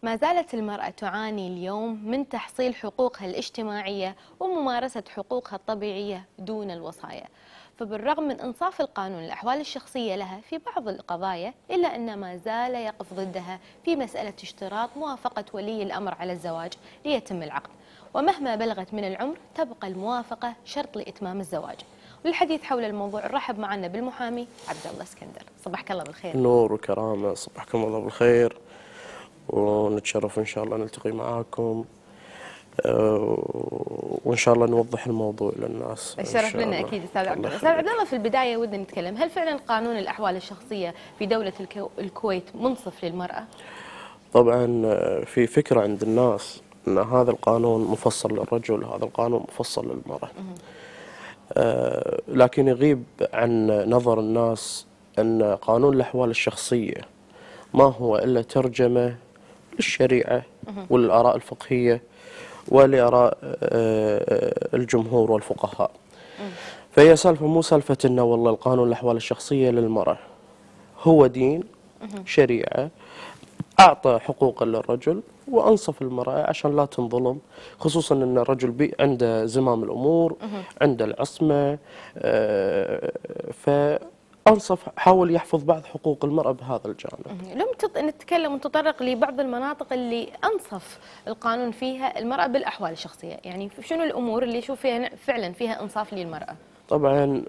ما زالت المرأة تعاني اليوم من تحصيل حقوقها الاجتماعية وممارسة حقوقها الطبيعية دون الوصاية. فبالرغم من إنصاف القانون الأحوال الشخصية لها في بعض القضايا، إلا أن ما زال يقف ضدها في مسألة اشتراط موافقة ولي الأمر على الزواج ليتم العقد، ومهما بلغت من العمر تبقى الموافقة شرط لإتمام الزواج. وللحديث حول الموضوع نرحب معنا بالمحامي عبد الله اسكندر. صباحك الله بالخير. نور وكرامة، صبحكم الله بالخير، ونتشرف إن شاء الله نلتقي معاكم وإن شاء الله نوضح الموضوع للناس. الشرف لنا اكيد استاذ عبد الله. استاذ عبد الله، في البدايه ودنا نتكلم، هل فعلا قانون الاحوال الشخصيه في دوله الكويت منصف للمراه؟ طبعا في فكرة عند الناس أن هذا القانون مفصل للرجل، هذا القانون مفصل للمرأة. لكن يغيب عن نظر الناس أن قانون الأحوال الشخصية ما هو إلا ترجمة للشريعة والآراء الفقهية ولآراء الجمهور والفقهاء. فهي سالفة مو سالفة أنه والله القانون الأحوال الشخصية للمرأة، هو دين شريعة أعطى حقوقا للرجل وأنصف المرأة عشان لا تنظلم، خصوصا أن الرجل عنده زمام الأمور، عنده العصمة، فأنصف، حاول يحفظ بعض حقوق المرأة بهذا الجانب. لم نتكلم ونتطرق لبعض المناطق اللي أنصف القانون فيها المرأة بالأحوال الشخصية، يعني شنو الأمور اللي يشوف فيها فعلا فيها إنصاف للمرأة؟ طبعا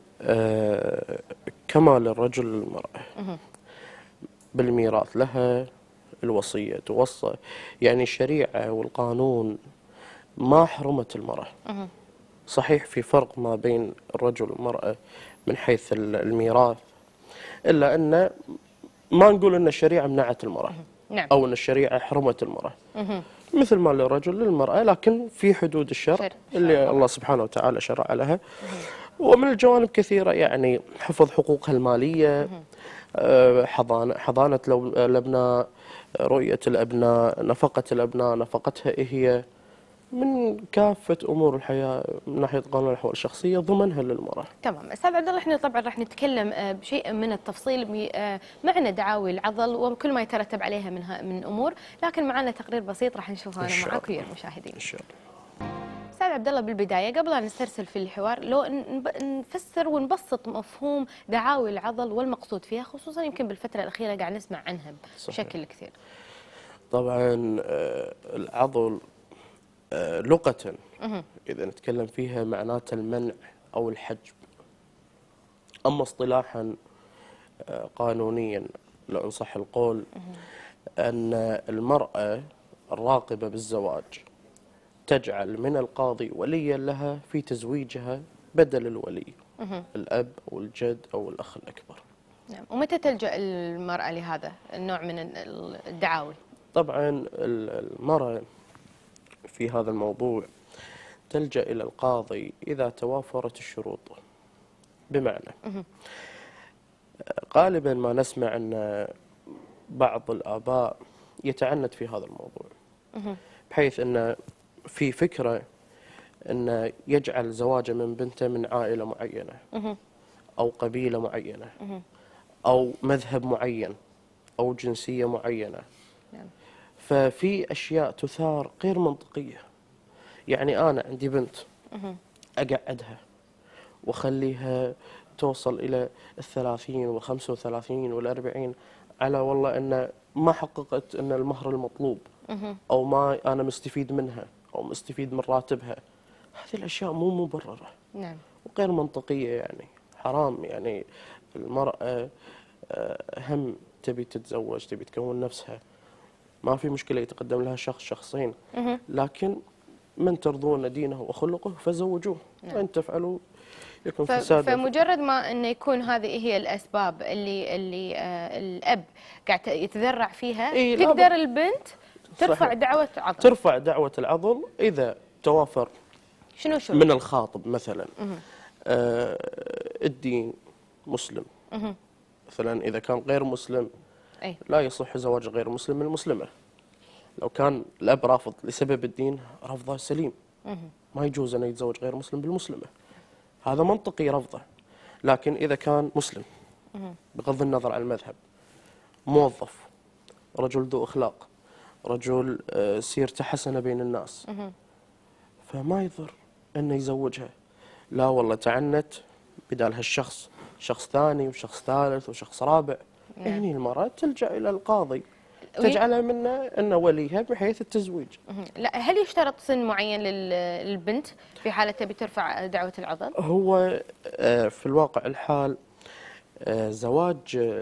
كما للرجل للمرأة بالميراث لها الوصية توصى، يعني الشريعة والقانون ما حرمت المرأة. صحيح في فرق ما بين الرجل والمرأة من حيث الميراث، إلا أن ما نقول أن الشريعة منعت المرأة نعم. أو أن الشريعة حرمت المرأة، مثل ما للرجل للمرأة، لكن في حدود الشرع اللي الله سبحانه وتعالى شرع لها. ومن الجوانب كثيرة، يعني حفظ حقوقها المالية، حضانة الأبناء، رؤية الأبناء، نفقة الأبناء، نفقتها هي، من كافة أمور الحياة من ناحية قانون الأحوال الشخصية ضمنها للمرأة. تمام. استاذ عبد الله، احنا طبعا راح نتكلم بشيء من التفصيل معنا دعاوي العضل وكل ما يترتب عليها من امور، لكن معنا تقرير بسيط راح نشوفه انا معك ويا المشاهدين. إن شاء الله. استاذ عبد الله، بالبدايه قبل ان نسترسل في الحوار، لو نفسر ونبسط مفهوم دعاوي العضل والمقصود فيها، خصوصا يمكن بالفتره الاخيره قاعد نسمع عنها بشكل كثير. طبعا العضل لغة إذا نتكلم فيها معناته المنع أو الحجب. أما اصطلاحا قانونيا لو إن صح القول، أن المرأة الراغبة بالزواج تجعل من القاضي وليا لها في تزويجها بدل الولي، الأب أو الجد أو الأخ الأكبر. نعم. ومتى تلجأ المرأة لهذا النوع من الدعاوي؟ طبعا المرأة في هذا الموضوع تلجأ إلى القاضي إذا توافرت الشروط. بمعنى غالبا ما نسمع أن بعض الآباء يتعنت في هذا الموضوع، بحيث أن في فكرة أن يجعل زواجه من بنته من عائلة معينة أو قبيلة معينة أو مذهب معين أو جنسية معينة. ففي أشياء تثار غير منطقية. يعني أنا عندي بنت أقعدها وخليها توصل إلى 30 و35 و40 على والله أن ما حققت أن المهر المطلوب، أو ما أنا مستفيد منها أو مستفيد من راتبها. هذه الأشياء مو مبررة. نعم. وغير منطقية، يعني حرام. يعني المرأة هم تبي تتزوج، تبي تكون نفسها، ما في مشكلة يتقدم لها شخصين، لكن من ترضون دينه وخلقه فزوجوه. وإن تفعلوا يكون فساد. فمجرد ما انه يكون هذه هي الاسباب اللي الاب قاعد يتذرع فيها، تقدر البنت ترفع دعوة عضل. ترفع دعوة العضل إذا توافر شنو من الخاطب مثلا الدين مسلم. مثلا إذا كان غير مسلم لا يصح زواج غير مسلم من المسلمة. لو كان الأب رافض لسبب الدين، رفضه سليم، ما يجوز أن يتزوج غير مسلم بالمسلمة، هذا منطقي رفضه. لكن إذا كان مسلم بغض النظر عن المذهب، موظف، رجل ذو أخلاق، رجل سيرته حسنة بين الناس، فما يضر انه يزوجها. لا والله تعنت، بدال هالشخص شخص ثاني وشخص ثالث وشخص رابع. نعم. هني المرأة تلجأ إلى القاضي، تجعلها منه أنه وليها بحيث التزويج. لا، هل يشترط سن معين للبنت في حالة تبي ترفع دعوة العضل؟ هو في الواقع الحال زواج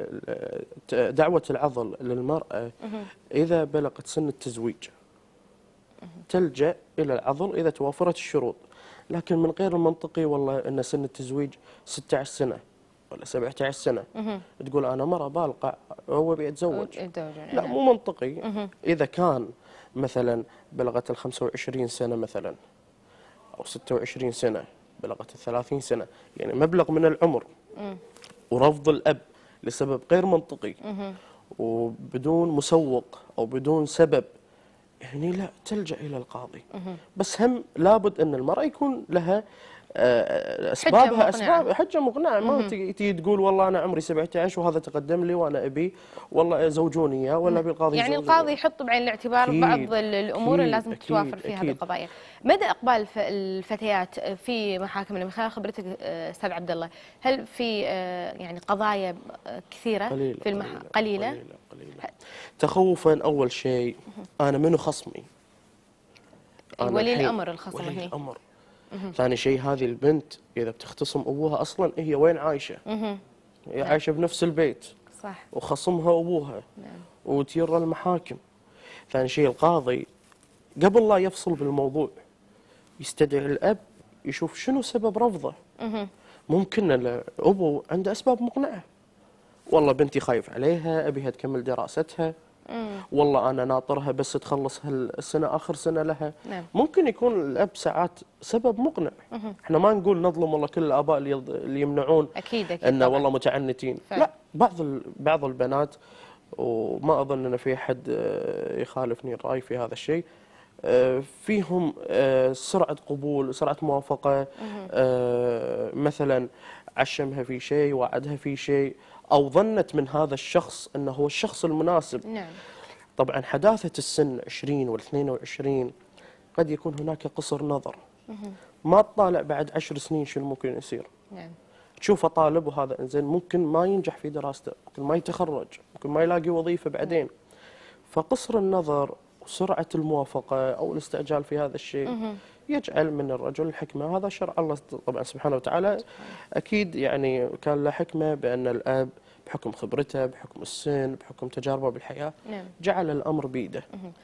دعوة العضل للمرأة إذا بلغت سن التزويج تلجأ إلى العضل إذا توافرت الشروط. لكن من غير المنطقي والله أن سن التزويج 16 سنة ولا 17 سنة تقول أنا مرة بالغة هو بيتزوج. لا، مو منطقي. إذا كان مثلا بلغت ال 25 سنة مثلا أو 26 سنة، بلغت ال 30 سنة، يعني مبلغ من العمر، ورفض الأب لسبب غير منطقي وبدون مسوق أو بدون سبب، يعني لا، تلجأ إلى القاضي. بس هم لابد أن المرأة يكون لها أسبابها، أسباب حجة مقنعة. ما تجي تقول والله أنا عمري 17 وهذا تقدم لي وأنا أبي والله زوجوني إياه ولا بالقاضي يعني القاضي يحط بعين الاعتبار بعض الأمور اللي لازم تتوافر في هذه القضايا. مدى إقبال الفتيات في محاكمنا من خلال خبرتك أستاذ عبد الله، هل في يعني قضايا كثيرة في قليلة؟ تخوفا أول شيء، أنا منو خصمي؟ ولي الأمر الخصم ولي هني. الأمر. ثاني شيء، هذه البنت إذا بتختصم أبوها أصلا هي وين عايشة؟ هي عايشة بنفس البيت، صح، وخصمها أبوها. نعم. وتير المحاكم. ثاني شيء، القاضي قبل لا يفصل بالموضوع يستدعي الأب يشوف شنو سبب رفضه. ممكن الأبو عنده أسباب مقنعة، والله بنتي خايف عليها، أبيها تكمل دراستها، والله أنا ناطرها بس تخلص هالسنة آخر سنة لها. نعم. ممكن يكون الأب ساعات سبب مقنع. احنا ما نقول نظلم والله كل الآباء اللي يمنعون، أكيد أنه والله متعنتين. لا، بعض البنات، وما أظن أن في أحد يخالفني الرأي في هذا الشيء، فيهم سرعة قبول، سرعة موافقة. مثلا عشمها في شيء، وعدها في شيء، أو ظنت من هذا الشخص أنه هو الشخص المناسب. نعم. طبعا حداثة السن 20 وال 22 قد يكون هناك قصر نظر. ما تطالع بعد 10 سنين شنو ممكن يصير. نعم. تشوفه طالب وهذا انزين ممكن ما ينجح في دراسته، ممكن ما يتخرج، ممكن ما يلاقي وظيفة بعدين. فقصر النظر وسرعة الموافقة أو الاستعجال في هذا الشيء يجعل من الرجل الحكمة. هذا شرع الله طبعا سبحانه وتعالى، أكيد يعني كان له حكمة بأن الأب بحكم خبرته، بحكم السن، بحكم تجاربه بالحياة، جعل الأمر بيده.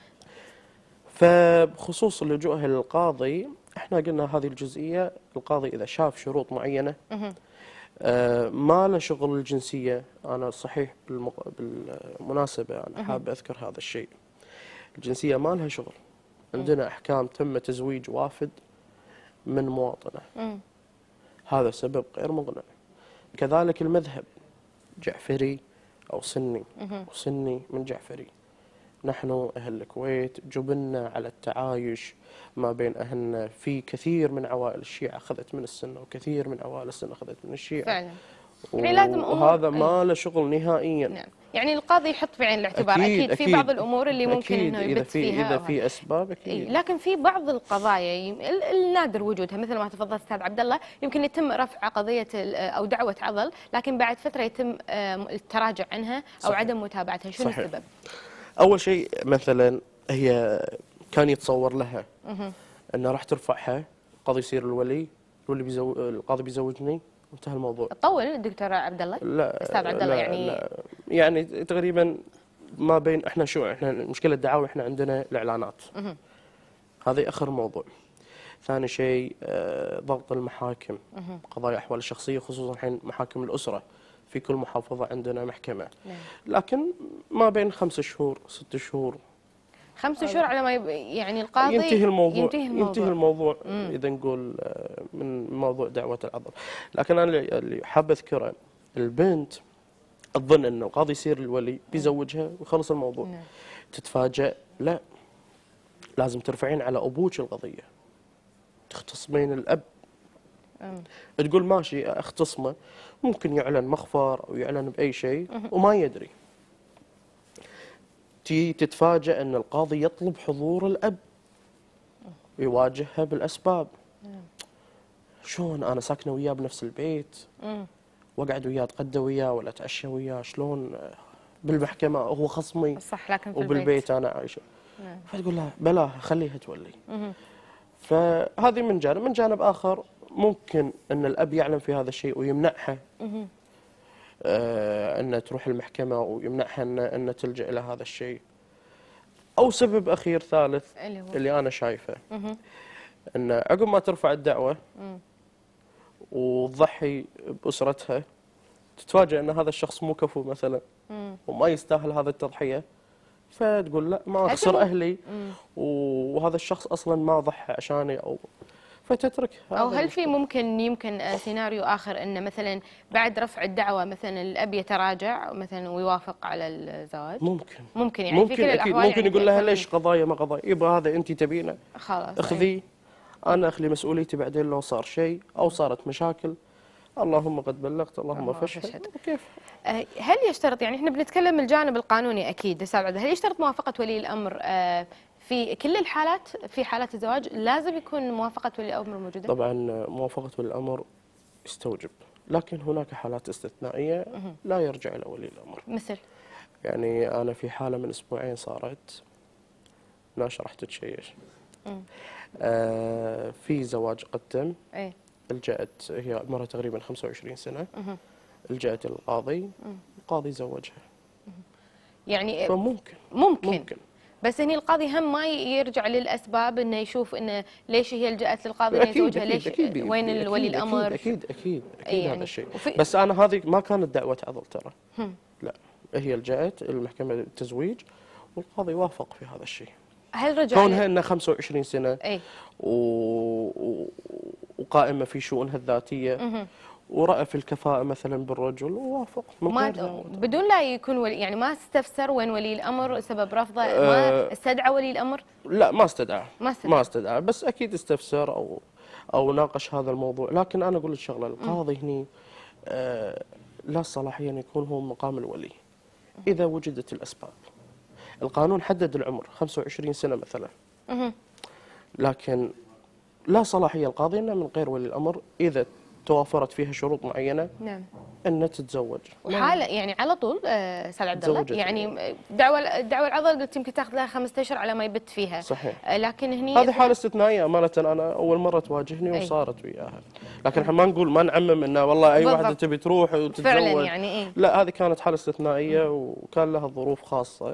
فبخصوص لجوءها للقاضي، احنا قلنا هذه الجزئية، القاضي إذا شاف شروط معينة ما له شغل الجنسية. أنا صحيح بالمناسبة أنا حاب أذكر هذا الشيء، الجنسية ما لها شغل. عندنا أحكام تم تزويج وافد من مواطنة، هذا سبب غير مقنع. كذلك المذهب جعفري أو سني، وسني من جعفري. نحن أهل الكويت جبلنا على التعايش ما بين أهلنا. في كثير من عوائل الشيعة أخذت من السنة، وكثير من عوائل السنة أخذت من الشيعة فعلا. يعني لازم وهذا ما له شغل نهائيا. نعم. يعني القاضي يحط في عين الاعتبار. أكيد في بعض الأمور اللي ممكن إنه يبت فيها، إذا في أسباب أكيد. لكن في بعض القضايا النادر وجودها، مثل ما تفضل أستاذ عبد الله، يمكن يتم رفع قضية أو دعوة عضل، لكن بعد فترة يتم التراجع عنها أو صحيح. عدم متابعتها. شنو صحيح. السبب؟ أول شيء مثلا هي كان يتصور لها أنه راح ترفعها، القاضي يصير الولي، القاضي بيزوجني، انتهى الموضوع. طول دكتور عبد الله؟ لا استاذ عبد الله، يعني لا يعني تقريبا ما بين احنا مشكله الدعاوى احنا عندنا الاعلانات. هذا اخر موضوع. ثاني شيء ضغط المحاكم، قضايا احوال الشخصيه، خصوصا الحين محاكم الاسره، في كل محافظه عندنا محكمه. لكن ما بين 5 شهور 6 شهور 5 شهور على ما يعني القاضي ينتهي الموضوع إذا نقول من موضوع دعوة العضل. لكن أنا اللي حاب أذكره، البنت تظن أن القاضي يصير الولي بيزوجها ويخلص الموضوع. تتفاجأ لا، لازم ترفعين على أبوك القضية، تختصمين الأب. تقول ماشي أختصمه، ممكن يعلن مخفر أو يعلن بأي شيء وما يدري. تي تتفاجأ أن القاضي يطلب حضور الأب ويواجهها بالأسباب. شلون أنا ساكنة وياه بنفس البيت، واقعد وياه اتغدى وياه ولا اتعشى وياه، شلون بالمحكمة هو خصمي صح لكن في وبالبيت أنا عايشة. فتقول لها بلاها خليها تولي. فهذه من جانب. من جانب آخر ممكن أن الأب يعلم في هذا الشيء ويمنعها أن تروح المحكمة، ويمنعها أن تلجأ إلى هذا الشيء. أو سبب أخير ثالث اللي أنا شايفه، أن عقب ما ترفع الدعوة وتضحي بأسرتها، تتفاجأ أن هذا الشخص مو كفو مثلا وما يستاهل هذا التضحية، فتقول لا ما أخسر أهلي وهذا الشخص أصلا ما ضحى عشاني، أو فتترك. أو هل في يمكن سيناريو آخر أن مثلا بعد رفع الدعوة مثلا الأب يتراجع مثلا ويوافق على الزواج؟ ممكن يعني ممكن في كل الأحوال. ممكن يعني يقول لها ليش قضايا ما قضايا، يبغى هذا أنت تبينه خلاص اخذيه، أنا أخلي مسؤوليتي بعدين لو صار شيء أو صارت مشاكل، اللهم قد بلغت اللهم فاشهد. وكيف هل يشترط، يعني احنا بنتكلم الجانب القانوني اكيد استاذ عبد، هل يشترط موافقه ولي الامر في كل الحالات؟ في حالات الزواج لازم يكون موافقه ولي الامر موجوده؟ طبعا موافقة ولي الامر يستوجب، لكن هناك حالات استثنائيه لا يرجع الى ولي الامر. مثل يعني انا في حاله من اسبوعين صارت، ناش راح تتشيش. في زواج قد تم، لجأت هي عمرها تقريبا 25 سنه، لجأت القاضي، القاضي زوجها. يعني ممكن بس هني القاضي هم ما يرجع للاسباب انه يشوف انه ليش هي لجأت للقاضي انه يزوجها، ليش وين الولي الامر. اكيد يعني هذا الشيء. بس انا هذه ما كانت دعوه عضل ترى. لا، هي لجأت المحكمه التزويج والقاضي وافق في هذا الشيء. هل رجع كونها انها 25 سنه وقائمه في شؤونها الذاتيه ورأى في الكفاءة مثلا بالرجل ووافق بدون لا يكون يعني ما استفسر وين ولي الأمر سبب رفضه؟ ما استدعى ولي الأمر؟ لا ما استدعى بس أكيد استفسر أو ناقش هذا الموضوع. لكن أنا أقول لك شغلة، القاضي هني لا صلاحية أن يكون هو مقام الولي إذا وجدت الأسباب. القانون حدد العمر 25 سنة مثلا، لكن لا صلاحية القاضي أنه من غير ولي الأمر إذا توافرت فيها شروط معينه ان تتزوج. وحاله يعني على طول استاذ عبد الله، يعني دعوه العضل قلت يمكن تاخذ لها 5 اشهر على ما يبت فيها. صحيح. لكن هني هذه حاله استثنائيه امانه، انا اول مره تواجهني وصارت وياها. لكن احنا ما نعمم انه والله اي واحده تبي تروح وتتزوج فعلا يعني لا، هذه كانت حاله استثنائيه وكان لها ظروف خاصه.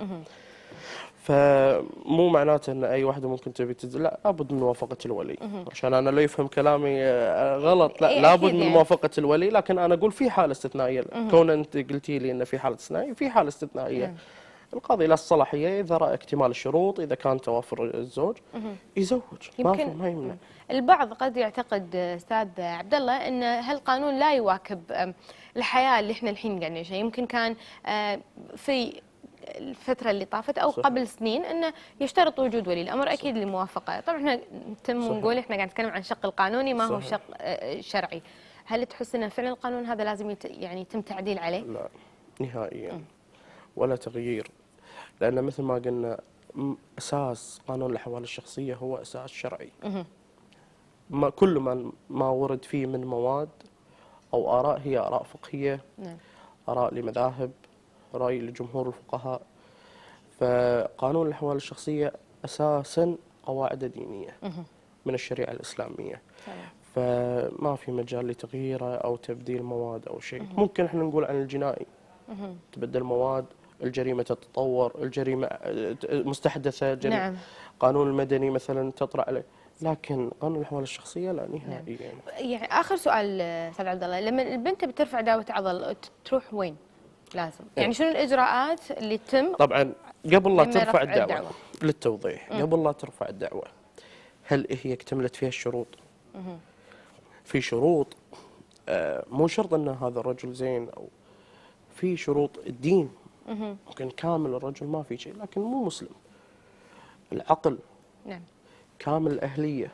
فمو معناته ان اي واحده ممكن تبي لا، لابد من موافقه الولي. عشان انا لا يفهم كلامي غلط، لا لابد من موافقه الولي. لكن انا اقول في حاله استثنائيه، كون انت قلتي لي ان في حاله استثنائيه، في حاله استثنائيه القاضي له الصلاحيه اذا راى اكتمال الشروط، اذا كان توافر الزوج يزوج، ما يمنع. البعض قد يعتقد استاذ عبد الله ان هالقانون لا يواكب الحياه اللي احنا الحين قاعدين نعيشها. يمكن كان في الفترة اللي طافت أو قبل سنين أنه يشترط وجود ولي الأمر أكيد للموافقة. طبعا احنا نقول احنا قاعد نتكلم عن الشق القانوني ما هو شق شرعي. هل تحس أن فعلا القانون هذا لازم يعني يتم تعديل عليه؟ لا نهائيا ولا تغيير، لأن مثل ما قلنا أساس قانون الأحوال الشخصية هو أساس شرعي. كل ما ورد فيه من مواد أو آراء هي آراء فقهية، آراء لمذاهب، رأي لجمهور الفقهاء. فقانون الأحوال الشخصية أساساً قواعد دينية من الشريعة الإسلامية، فما في مجال لتغييره أو تبديل مواد أو شيء. ممكن احنا نقول عن الجنائي تبدل مواد، الجريمة تتطور، الجريمة مستحدثة، قانون المدني مثلا تطرأ عليه، لكن قانون الأحوال الشخصية لا نهائيا. يعني آخر سؤال أستاذ عبد الله، لما البنت بترفع دعوة عضل تروح وين؟ لازم يعني شنو الإجراءات اللي تتم؟ طبعا قبل لا ترفع الدعوة للتوضيح، قبل لا ترفع الدعوة هل هي اكتملت فيها الشروط؟ في شروط مو شرط أن هذا الرجل زين، أو في شروط الدين ممكن كامل الرجل ما في شيء لكن مو مسلم. العقل كامل الأهلية،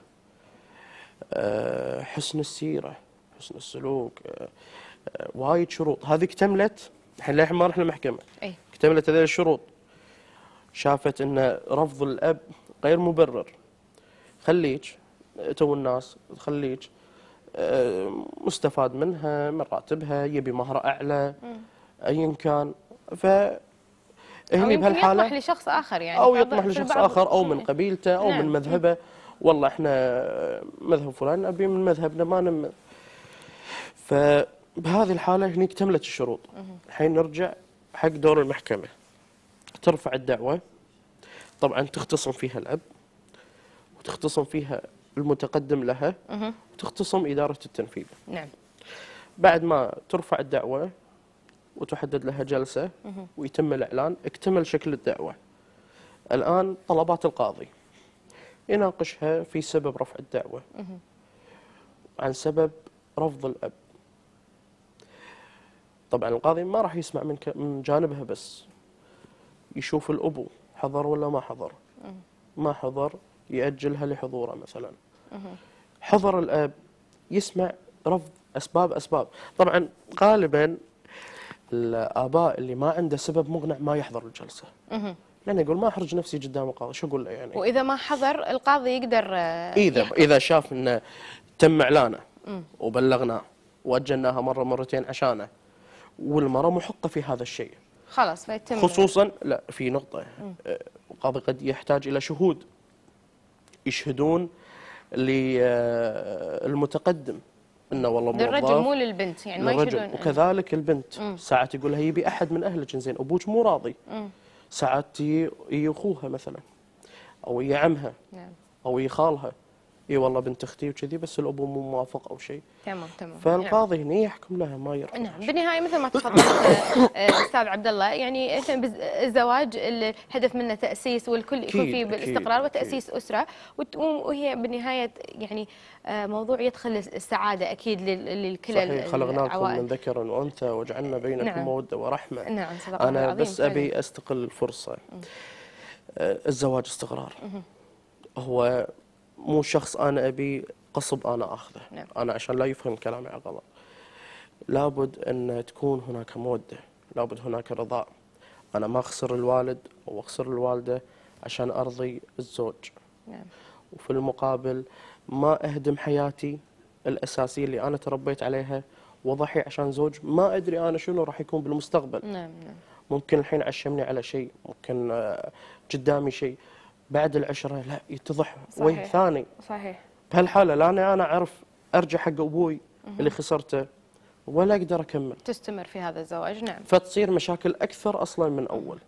حسن السيرة، حسن السلوك، وايد شروط. هذه اكتملت، الحين ما رحنا المحكمة، اكتملت هذه الشروط، شافت ان رفض الاب غير مبرر، خليك تو الناس خليك مستفاد منها من راتبها، يبي مهرة اعلى ايا كان، او هني يمكن يطمح بهالحاله لشخص اخر يعني او يطمح في لشخص البعض. اخر او من قبيلته او من نعم. مذهبه. والله احنا مذهب فلان ابي من مذهبنا ما فبهذه الحاله هني اكتملت الشروط. الحين نرجع حق دور المحكمه، ترفع الدعوه، طبعا تختصم فيها الاب وتختصم فيها المتقدم لها وتختصم اداره التنفيذ. نعم. بعد ما ترفع الدعوه وتحدد لها جلسه ويتم الاعلان، اكتمل شكل الدعوه. الان طلبات القاضي يناقشها في سبب رفع الدعوة، عن سبب رفض الأب. طبعا القاضي ما راح يسمع من جانبها بس، يشوف الأبو حضر ولا ما حضر. ما حضر يأجلها لحضوره مثلا. حضر الأب يسمع رفض أسباب. طبعا غالبا الآباء اللي ما عنده سبب مقنع ما يحضر الجلسة، لأنه يقول ما أحرج نفسي قدام القاضي، شو أقول له يعني. واذا ما حضر القاضي يقدر إذا شاف أنه تم إعلانه وبلغناه وأجلناها مرة مرتين عشانه والمرأة محقة في هذا الشيء، خلاص فيتم. خصوصا لا في نقطة، القاضي قد يحتاج إلى شهود يشهدون للمتقدم انه والله للرجل موظف مو للبنت، يعني ما للرجل. يشهدون. وكذلك البنت ساعات يقول لها يبي احد من اهلك، زين ابوك مو راضي، ساعات يجي اخوها مثلا او يجي عمها نعم. او يجي خالها، اي والله بنت اختي وكذي بس الابو مو موافق او شيء. تمام. فالقاضي هنا يحكم لها ما يرفع. نعم. بالنهايه مثل ما تفضلت استاذ عبد الله، يعني الزواج الهدف منه تاسيس والكل يكون فيه بالاستقرار وتاسيس اسره، وهي بالنهايه يعني موضوع يدخل السعاده اكيد للكل. صحيح، خلقناكم من ذكر وانثى وجعلنا بينكم موده ورحمه. نعم صدق الله انا العظيم. بس ابي استغل الفرصه. الزواج استقرار، هو مو شخص انا ابي قصب انا اخذه. نعم. انا عشان لا يفهم كلامي على غلط، لابد ان تكون هناك موده، لابد هناك رضاء. انا ما اخسر الوالد او اخسر الوالده عشان ارضي الزوج. نعم. وفي المقابل ما اهدم حياتي الاساسيه اللي انا تربيت عليها واضحي عشان زوج ما ادري انا شنو راح يكون بالمستقبل. نعم. ممكن الحين عشمني على شيء، ممكن قدامي شيء، بعد العشرة لا يتضح وجه ثاني. صحيح. بهالحالة لا أنا أعرف أرجع حق أبوي اللي خسرته ولا أقدر أكمل، تستمر في هذا الزواج. نعم. فتصير مشاكل أكثر أصلا من أول.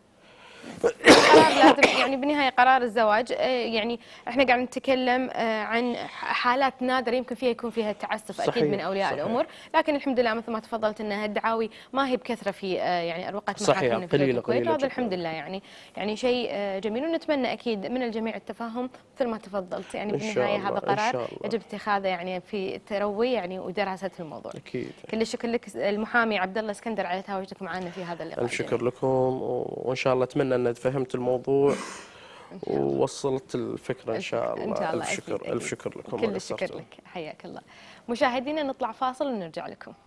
قرار لازم، يعني بالنهايه قرار الزواج يعني احنا قاعد نتكلم عن حالات نادره يمكن فيها يكون فيها تعسف اكيد من اولياء الامور، لكن الحمد لله مثل ما تفضلت ان الدعاوي ما هي بكثره في يعني اروقه محاكمنا في الكويت، وهذا الحمد لله يعني شيء جميل، ونتمنى اكيد من الجميع التفاهم مثل ما تفضلت. يعني بالنهايه هذا قرار يجب اتخاذه يعني في تروي يعني ودراسه الموضوع. اكيد. كل الشكر لك المحامي عبد الله اسكندر على تواجدك معنا في هذا اللقاء. الف شكر لكم، وان شاء الله اتمنى ان فهمت الموضوع ووصلت الفكرة إن شاء الله. إن شاء الله. ألف شكر. ألف شكر لكم. كل الشكر لك، حياك الله. مشاهدينا نطلع فاصل ونرجع لكم.